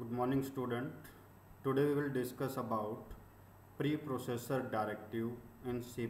Good morning, student. Today we will discuss about preprocessor directive in C++.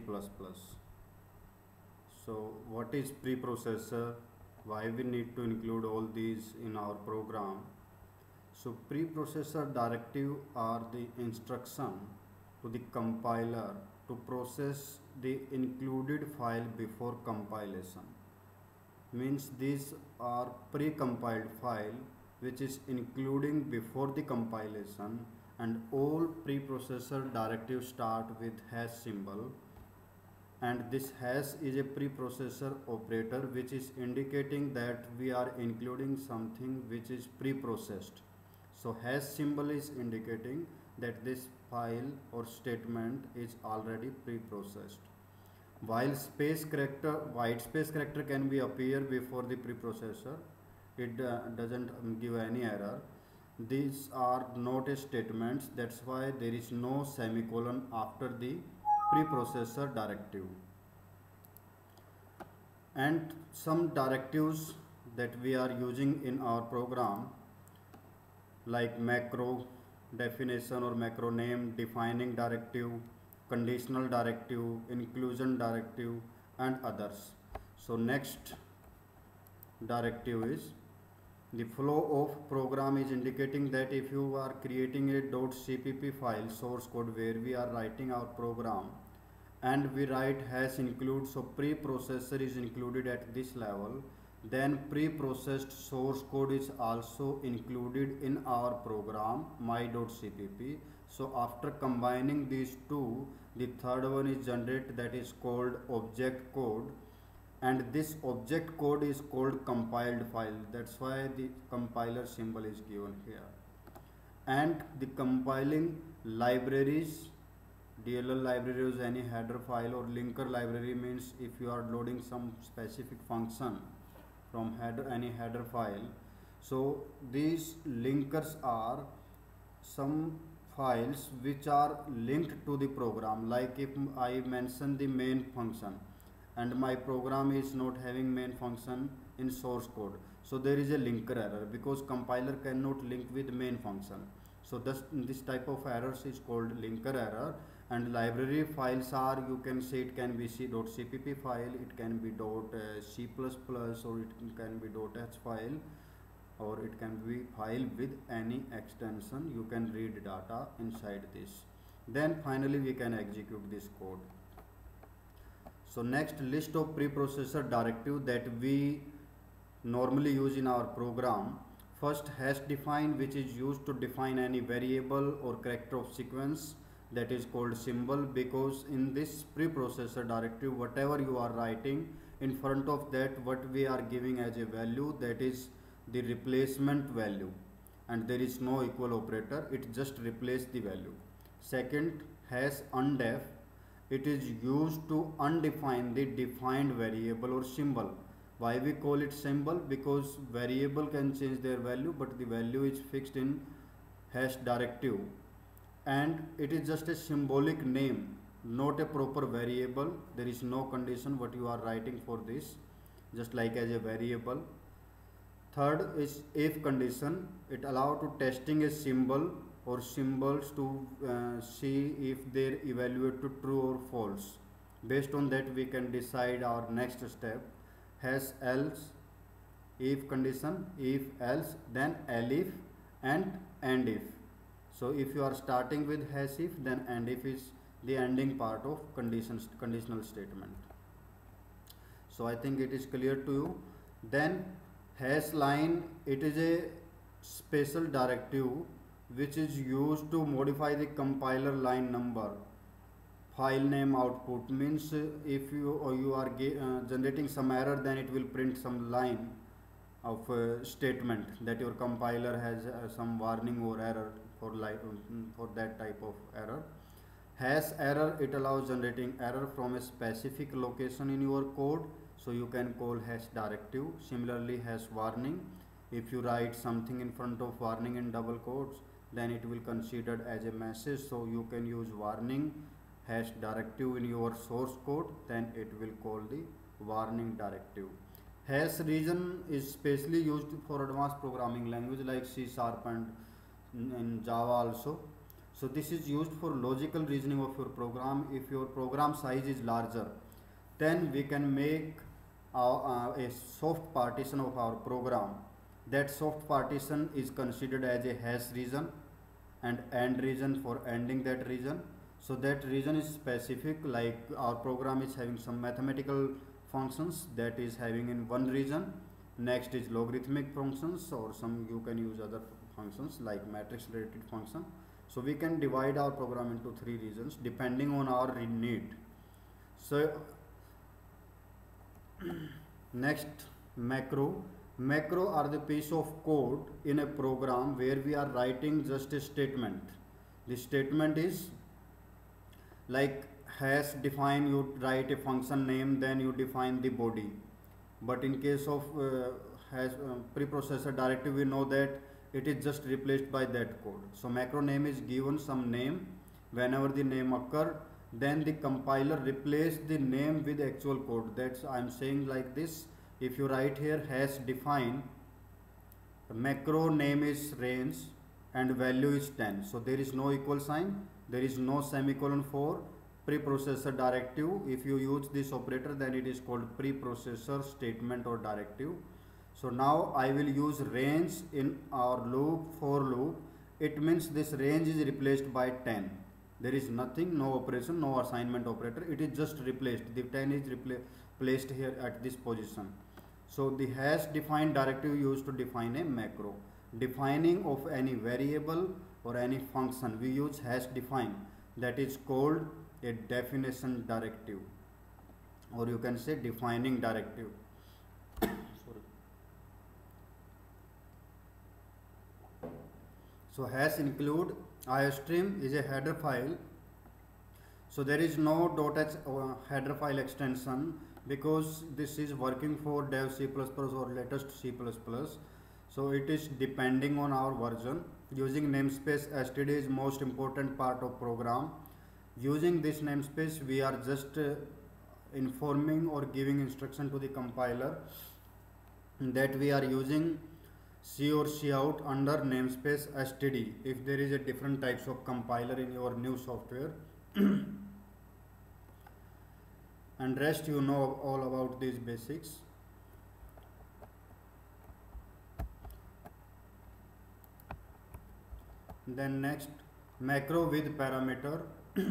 So what is preprocessor? Why we need to include all these in our program? So preprocessor directive are the instruction to the compiler to process the included file before compilation. Means these are pre-compiled file which is including before the compilation, and all preprocessor directives start with hash symbol, and this hash is a preprocessor operator which is indicating that we are including something which is pre-processed. So hash symbol is indicating that this file or statement is already pre-processed. While white space character can be appear before the preprocessor, it doesn't give any error. These are not statements, that's why there is no semicolon after the preprocessor directive. And some directives that we are using in our program, like macro definition or macro name, defining directive, conditional directive, inclusion directive, and others. So next directive is the flow of program is indicating that if you are creating a .cpp file source code where we are writing our program and we write hash include, so preprocessor is included at this level, then pre-processed source code is also included in our program my.cpp. So after combining these two, the third one is generate, that is called object code, and this object code is called compiled file. That's why the compiler symbol is given here. And the compiling libraries, DLL library is any header file, or linker library means if you are loading some specific function from any header file. So these linkers are some files which are linked to the program. Like if I mention the main function and my program is not having main function in source code, so there is a linker error because compiler cannot link with main function. So this type of errors is called linker error. And library files are, you can say it can be .cpp file, it can be .c++, or it can be .h file, or it can be file with any extension. You can read data inside this. Then finally we can execute this code. So next, list of preprocessor directive that we normally use in our program. First, hash define, which is used to define any variable or character of sequence, that is called symbol, because in this preprocessor directive whatever you are writing, in front of that what we are giving as a value, that is the replacement value, and there is no equal operator, it just replace the value. Second, hash undef, it is used to undefine the defined variable or symbol. Why we call it symbol? Because variable can change their value, but the value is fixed in hash directive, and it is just a symbolic name, not a proper variable. There is no condition what you are writing for this, just like as a variable. Third is if condition, it allows to testing a symbol or symbols to see if they evaluate to true or false. Based on that we can decide our next step. Hash else, if condition, if else, then elif and if. So if you are starting with hash if, then and if is the ending part of conditional statement. So I think it is clear to you. Then hash line, it is a special directive which is used to modify the compiler line number. File name output means if you are generating some error, then it will print some line of statement that your compiler has some warning or error for that type of error. Hash error, it allows generating error from a specific location in your code, so you can call hash directive. Similarly, hash warning, if you write something in front of warning in double quotes, then it will considered as a message, so you can use warning hash directive in your source code, then it will call the warning directive. Hash region is specially used for advanced programming language like C# and in Java also. So this is used for logical reasoning of your program. If your program size is larger, then we can make a soft partition of our program. That soft partition is considered as a hash region and end region for ending that region. So that region is specific, like our program is having some mathematical functions that is having in one region. Next is logarithmic functions, or some you can use other functions like matrix related function. So we can divide our program into three regions depending on our need. So next, macro. Macro are the piece of code in a program where we are writing just a statement. The statement is like hash define, you write a function name, then you define the body. But in case of hash preprocessor directive, we know that it is just replaced by that code. So macro name is given some name. Whenever the name occur, then the compiler replace the name with actual code. That's I'm saying like this. If you write here hash define, macro name is range and value is 10. So there is no equal sign, there is no semicolon for preprocessor directive. If you use this operator, then it is called preprocessor statement or directive. So now I will use range in our loop, for loop. It means this range is replaced by 10. There is nothing, no operation, no assignment operator. It is just replaced. The 10 is placed here at this position. So the hash define directive used to define a macro. Defining of any variable or any function, we use hash define. That is called a definition directive, or you can say defining directive. Sorry. So hash include iostream is a header file. So there is no .h header file extension, because this is working for dev C++ or latest C++. So it is depending on our version. Using namespace std is most important part of program. Using this namespace, we are just informing or giving instruction to the compiler that we are using C or cout under namespace std if there is a different types of compiler in your new software. And rest you know all about these basics. Then next, macro with parameter.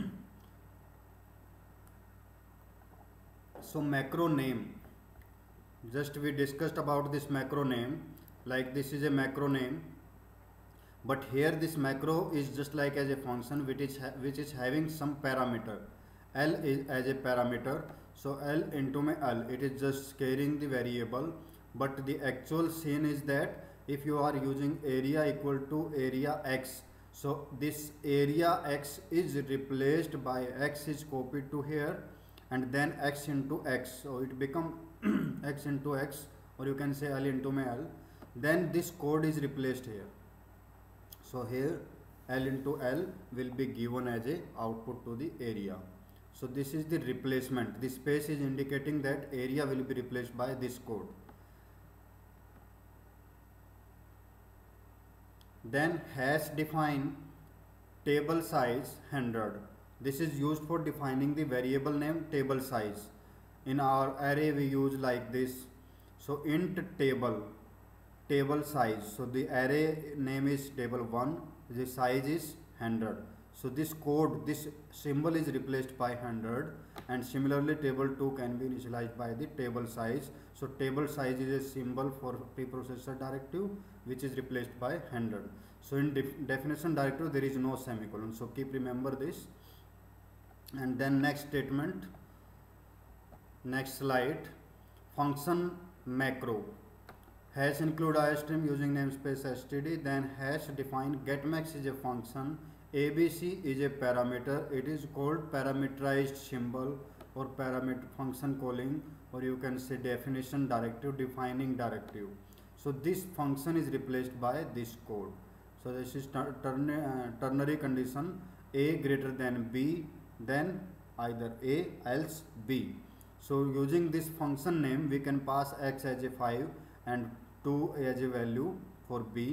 So macro name, just we discussed about this macro name, like this is a macro name, but here this macro is just like as a function which is having some parameter. L is as a parameter, so L into my L, it is just carrying the variable, but the actual scene is that if you are using area equal to area x, so this area x is replaced by x is copied to here, and then x into x, so it become x into x, or you can say L into my L. Then this code is replaced here. So here L into L will be given as a output to the area. So this is the replacement. This space is indicating that area will be replaced by this code. Then hash define table size 100. This is used for defining the variable name table size. In our array we use like this. So int table size. So the array name is table 1, the size is 100. So this code, this symbol is replaced by 100, and similarly table 2 can be initialized by the table size. So table size is a symbol for preprocessor directive which is replaced by 100. So in definition directive there is no semicolon. So keep remember this. And then next statement, next slide, function macro. Hash include iostream using namespace std, then hash define getMax is a function, abc is a parameter, it is called parameterized symbol or parameter function calling, or you can say definition directive, defining directive. So this function is replaced by this code. So this is ternary condition, a greater than b, then either a else b. So using this function name we can pass x as a 5 and 2 as a value for b.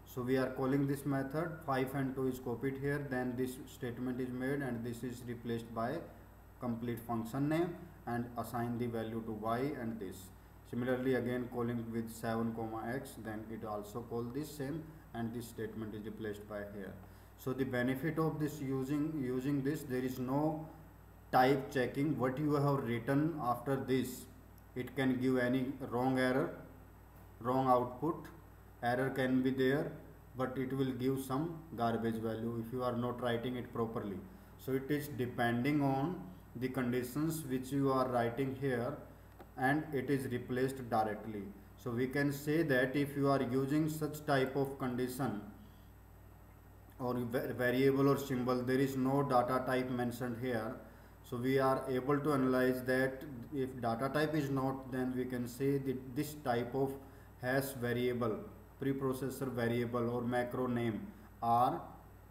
So we are calling this method, 5 and 2 is copied here, then this statement is made and this is replaced by complete function name and assign the value to y and this. Similarly again calling with 7 comma x, then it also call this same and this statement is replaced by here. So the benefit of this using this, there is no type checking what you have written after this. It can give any wrong error, wrong output, error can be there, but it will give some garbage value if you are not writing it properly. So it is depending on the conditions which you are writing here and it is replaced directly. So we can say that if you are using such type of condition or variable or symbol, there is no data type mentioned here. So we are able to analyze that if data type is not, then we can say that this type of hash variable, preprocessor variable or macro name are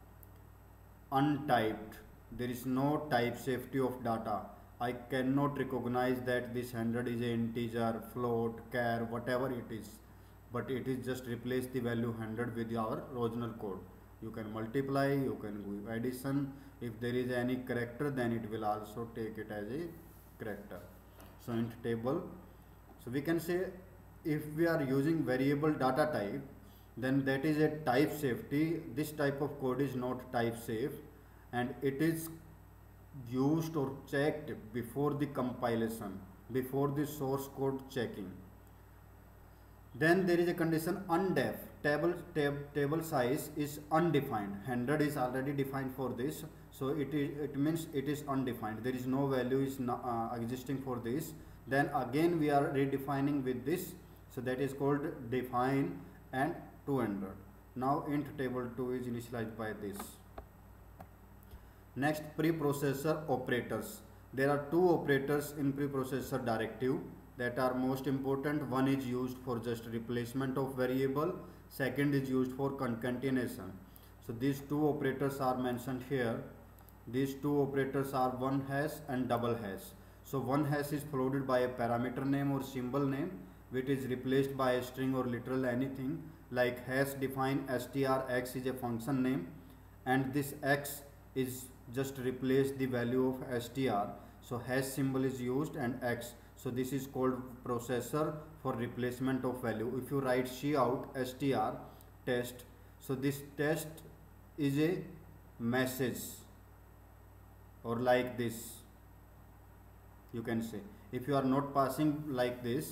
untyped. There is no type safety of data. I cannot recognize that this 100 is an integer, float, char, whatever it is, but it is just replace the value 100 with our original code. You can multiply, you can do addition. If there is any character, then it will also take it as a character. So int table. So we can say if we are using variable data type, then that is a type safety. This type of code is not type safe and it is used or checked before the compilation, before the source code checking. Then there is a condition undef. Table size is undefined. 100 is already defined for this, so it means it is undefined. There is no value is existing for this. Then again we are redefining with this, so that is called define and 200. Now int table2 is initialized by this. Next, preprocessor operators. There are two operators in preprocessor directive that are most important. One is used for just replacement of variable, second is used for concatenation. So these two operators are mentioned here. These two operators are one hash and double hash. So one hash is followed by a parameter name or symbol name, which is replaced by a string or literal anything, like hash define strx is a function name and this x is just replace the value of str. So hash symbol is used and x. So this is called processor for replacement of value. If you write cout str test, so this test is a message, or like this you can say. If you are not passing like this,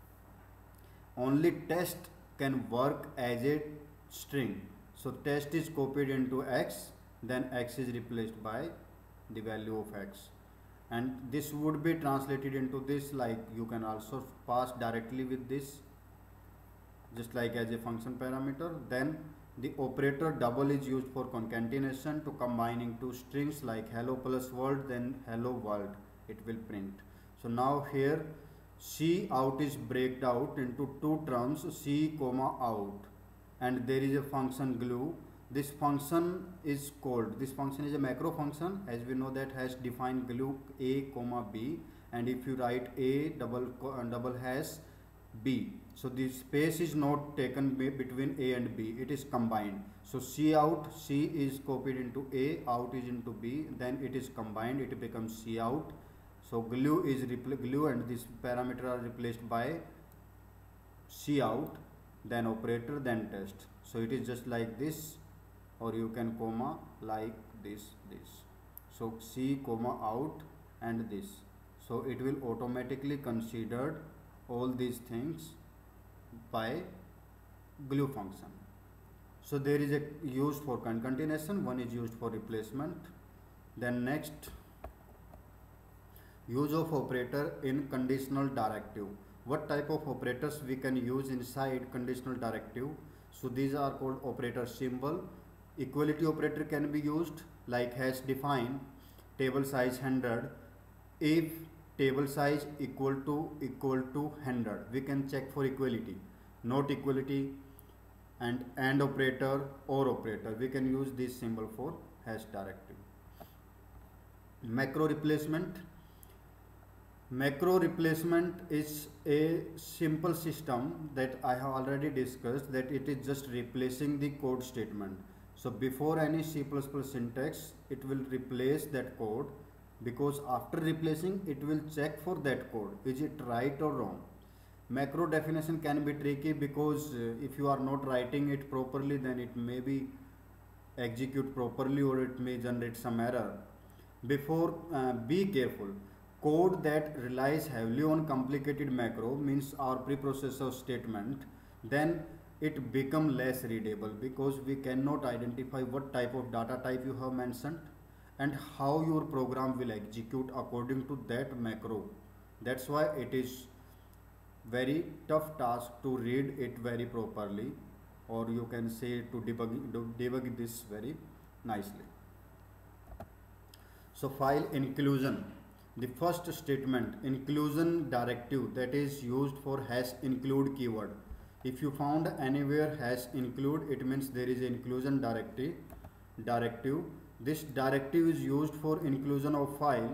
only test can work as a string. So test is copied into x, then x is replaced by the value of x, and this would be translated into this, like you can also pass directly with this, just like as a function parameter. Then the operator double is used for concatenation, to combining two strings like hello plus world, then hello world it will print. So now here cout is breaked out into two terms, c comma out, and there is a function glue. This function is called, this function is a macro function, as we know that hash define glue a comma b, and if you write a double hash b, so the space is not taken between a and b, it is combined. So cout, c is copied into a, out is into b, then it is combined, it becomes cout. So glue is glue and this parameter are replaced by cout, then operator, then test. So it is just like this, or you can comma like this. So c comma out and this. So it will automatically consider all these things by glue function. So there is a used for concatenation, one is used for replacement. Then next, use of operator in conditional directive. What type of operators we can use inside conditional directive? So these are called operator symbol. Equality operator can be used, like hash define table size 100. If table size equal to 100, we can check for equality. Not equality, and operator or operator, we can use this symbol for hash directive. Macro replacement. Macro replacement is a simple system that I have already discussed, that it is just replacing the code statement. So before any C++ syntax, it will replace that code, because after replacing it will check for that code, is it right or wrong. Macro definition can be tricky because if you are not writing it properly, then it may be execute properly or it may generate some error. Before, be careful. Code that relies heavily on complicated macro, means our preprocessor statement, then it become less readable, because we cannot identify what type of data type you have mentioned and how your program will execute according to that macro. That's why it is very tough task to read it very properly, or you can say to debug this very nicely. So file inclusion, the first statement, inclusion directive, that is used for hash include keyword. If you found anywhere hash include, it means there is inclusion directive. This directive is used for inclusion of file.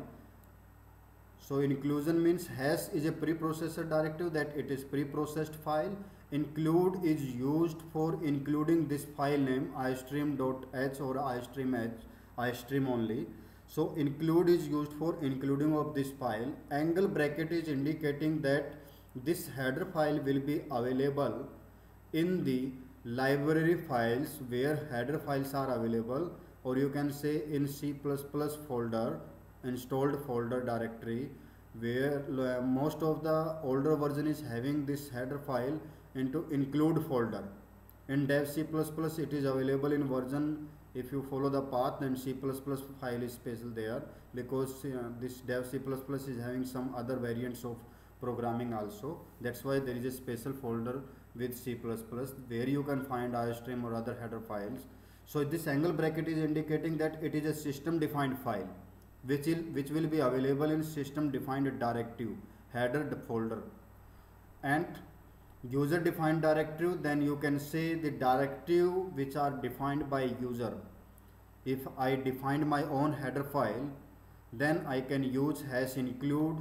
So inclusion means hash is a preprocessor directive, that it is preprocessed file. Include is used for including this file name istream.h or istream only. So include is used for including of this file. Angle bracket is indicating that this header file will be available in the library files where header files are available, or you can say in C++ folder, installed folder directory, where most of the older version is having this header file into include folder. In dev C++ it is available in version, if you follow the path, then C++ file is special there, because this dev C++ is having some other variants of programming also. That's why there is a special folder with C++ where you can find istream or other header files. So this angle bracket is indicating that it is a system defined file which will be available in system defined directive header folder. And user defined directive, then you can say the directive which are defined by user. If I defined my own header file, then I can use hash include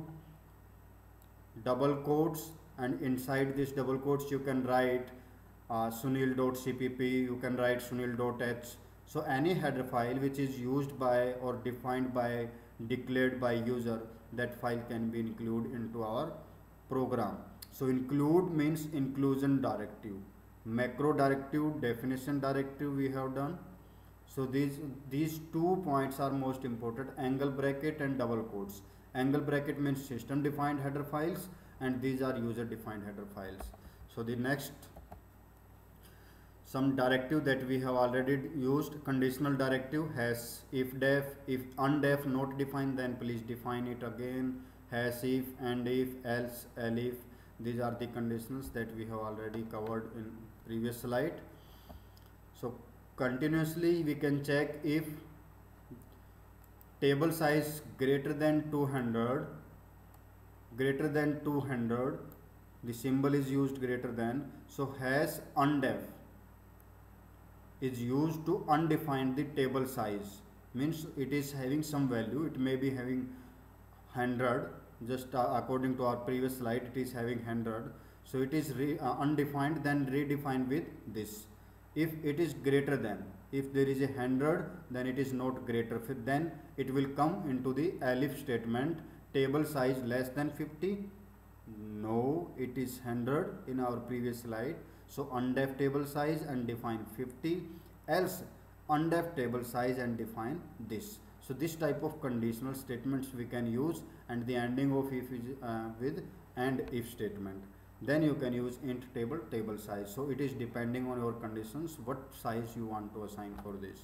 double quotes, and inside this double quotes you can write sunil.cpp, you can write sunil.h. So any header file which is used by or defined by, declared by user, that file can be included into our program. So include means inclusion directive. Macro directive, definition directive we have done. So these 2 points are most important, angle bracket and double quotes. Angle bracket means system defined header files, and these are user defined header files. So the next, some directive that we have already used, conditional directive has if def, if undef not defined, then please define it again, has if, and if, else, elif. These are the conditionals that we have already covered in previous slide. So continuously we can check if table size greater than 200, the symbol is used greater than. So hash undef is used to undefine the table size, means it is having some value, it may be having 100, just according to our previous slide it is having 100. So it is undefined, then redefine with this. If it is greater than, if there is a 100, then it is not greater, then it will come into the elif statement. Table size less than 50, no, it is 100 in our previous slide. So undef table size and define 50, else undef table size and define this. So this type of conditional statements we can use, and the ending of if is with and if statement. Then you can use int table size. So it is depending on your conditions what size you want to assign for this.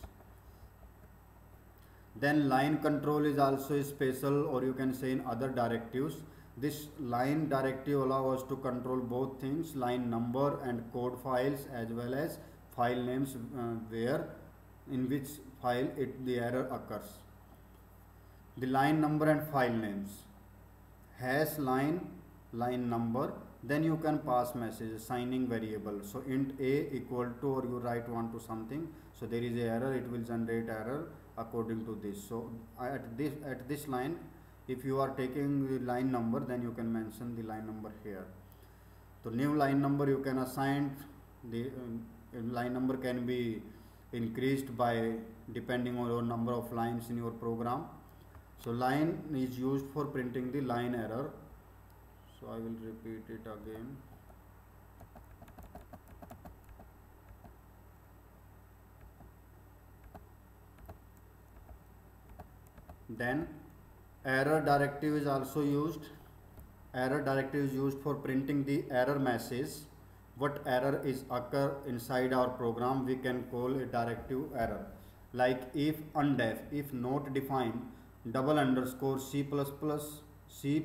Then line control is also special, or you can say in other directives. This line directive allows us to control both things, line number and code files, as well as file names, where in which file the error occurs. The line number and file names, hash line number, then you can pass message assigning variable. So int a equal to, or you write 1 to something, so there is a error, it will generate error according to this. So at this line, If you are taking the line number, then you can mention the line number here. So new line number you can assign. The line number can be increased by depending on your number of lines in your program. So line is used for printing the line error. So I will repeat it again. Then error directive is also used. Error directive is used for printing the error message. What error is occur inside our program, we can call a directive error. Like if undef, if not defined, double underscore C++, C++.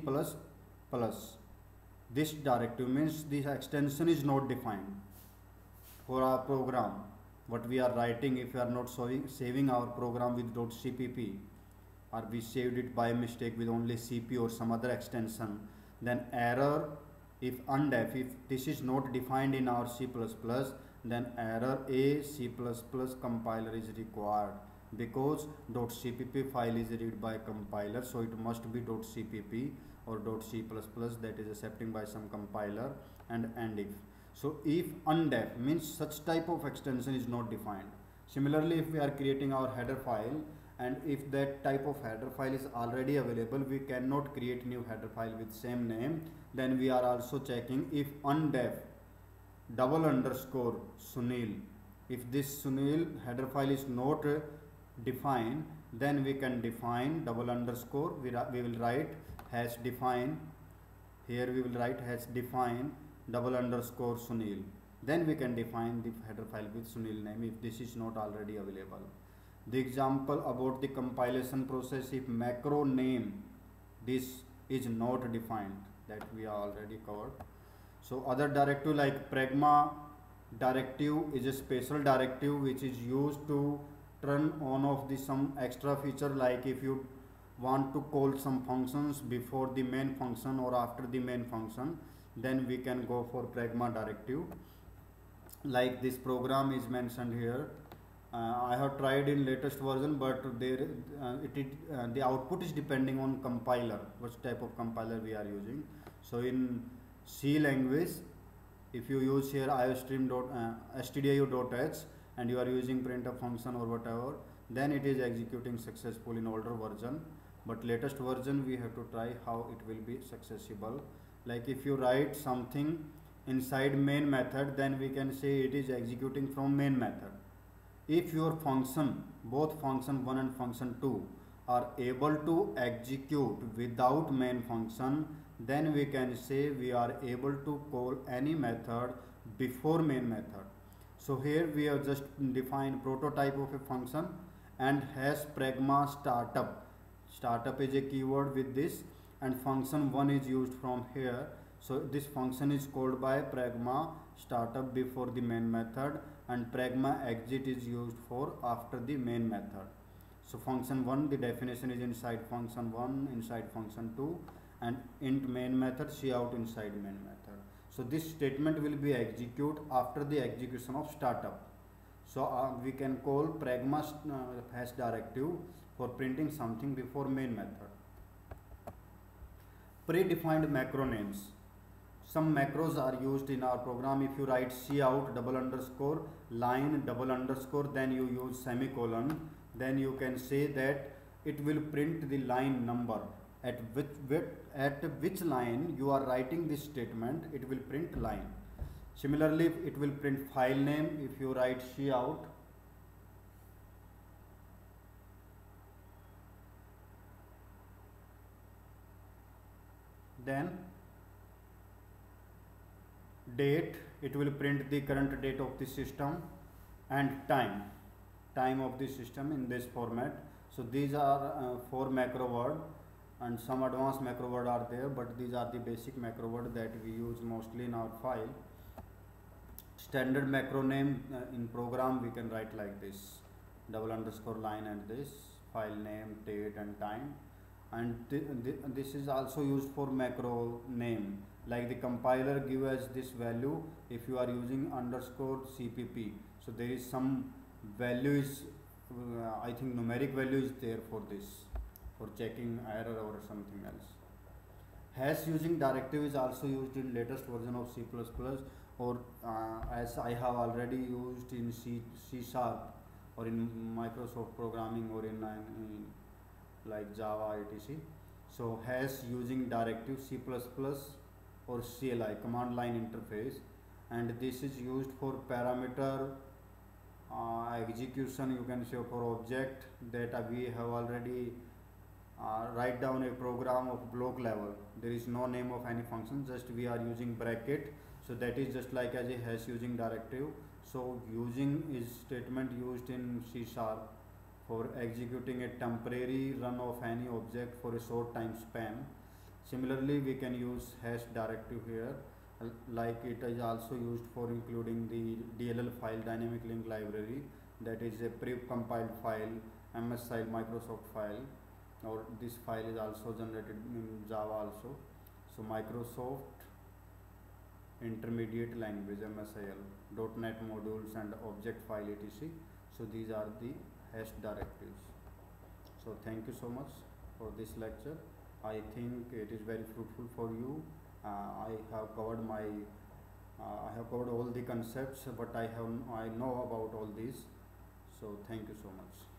This directive means this extension is not defined for our program. What we are writing, if we are not saving our program with .cpp, or we saved it by mistake with only CP or some other extension, then error, if undef, if this is not defined in our C++, then error a C++ compiler is required, because .cpp file is read by compiler, so it must be .cpp or .c++ that is accepting by some compiler, and if. So if undef means such type of extension is not defined. Similarly, if we are creating our header file, and if that type of header file is already available, we cannot create new header file with same name, then we are also checking if undef double underscore Sunil, if this Sunil header file is not defined, then we can define double underscore, we will write hash define, here we will write hash define double underscore Sunil, then we can define the header file with Sunil name if this is not already available. The example about the compilation process, if macro name this is not defined, that we are already covered. So other directive like pragma directive is a special directive which is used to turn on off the some extra feature, like if you want to call some functions before the main function or after the main function, then we can go for pragma directive. Like this program is mentioned here. I have tried in latest version, but there the output is depending on compiler, which type of compiler we are using. So in C language, if you use here iostream.stdio.h and you are using printf function or whatever, then it is executing successful in older version. But latest version we have to try how it will be successful. Like if you write something inside main method, then we can say it is executing from main method. If your function, both function 1 and function 2 are able to execute without main function, then we can say we are able to call any method before main method. So here we have just defined prototype of a function and has pragma startup. Startup is a keyword with this, and function 1 is used from here. So this function is called by pragma startup before the main method, and pragma exit is used for after the main method. So function 1, the definition is inside function 1, inside function 2, and int main method, cout inside main method. So this statement will be execute after the execution of startup. So we can call pragma hash directive for printing something before main method. Predefined macro names. Some macros are used in our program. If you write cout double underscore line double underscore, then you use semicolon, then you can say that it will print the line number at which line you are writing this statement, it will print line. Similarly, it will print file name. If you write cout then date, it will print the current date of the system, and time of the system in this format. So these are 4 macro word, and some advanced macro word are there, but these are the basic macro word that we use mostly in our file. Standard macro name in program we can write like this, double underscore line and this, file name, date and time. And this is also used for macro name, like the compiler give us this value if you are using underscore cpp. So there is some value is I think numeric value is there for this. for checking error or something else. Hash using directive is also used in latest version of C++, or as I have already used in C Sharp or in Microsoft programming or in like Java etc. So hash using directive C++ or CLI command line interface, and this is used for parameter execution, you can say, for object that we have already write down a program of block level. There is no name of any function, just we are using bracket, so that is just like as a hash using directive. So using is statement used in C sharp for executing a temporary run of any object for a short time span. Similarly, we can use hash directive here, like it is also used for including the DLL file, dynamic link library, that is a pre-compiled file, MS style Microsoft file, or this file is also generated in Java also. So Microsoft Intermediate Language MSIL, .NET modules and object file etc. So these are the hash directives. So thank you so much for this lecture. I think it is very fruitful for you. I have covered all the concepts, but I know about all these. So thank you so much.